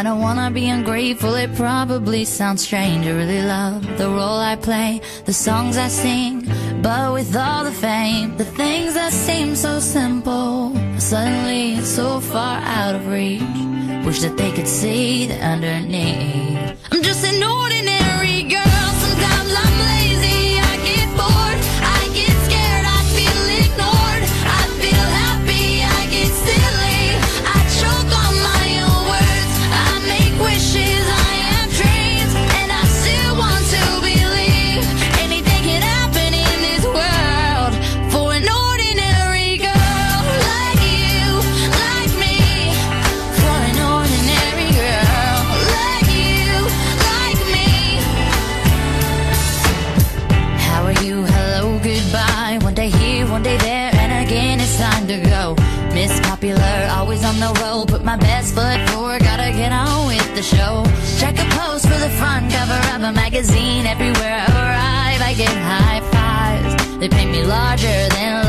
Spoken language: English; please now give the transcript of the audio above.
I don't wanna be ungrateful, it probably sounds strange. I really love the role I play, the songs I sing, but with all the fame, the things that seem so simple, suddenly it's so far out of reach. Wish that they could see the underneath. I'm just an ordinary girl, sometimes I'm lazy, I get bored, I get scared, I feel ignored, I feel happy, I get silly, I choke on my own words, I make wishes, I have dreams, and I still want to believe anything can happen in this world for an ordinary girl like you, like me, for an ordinary girl like you, like me. How are you? Hello, goodbye. One day here, one day there, and again it's time to go. Miss Popular, always on the road, put my best foot forward, gotta get on with the show. Check a post for the front cover of a magazine. Everywhere I arrive, I get high fives. They paint me larger than